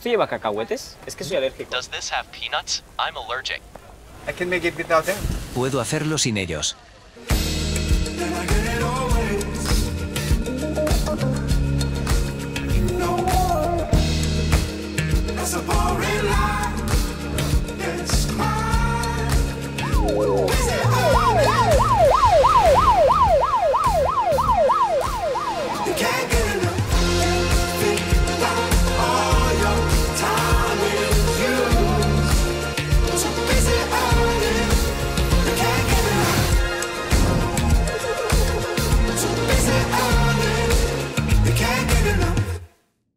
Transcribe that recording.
¿Esto lleva cacahuetes? Es que soy alérgico. Does this have peanuts? I'm allergic. I can make it without them. Puedo hacerlo sin ellos.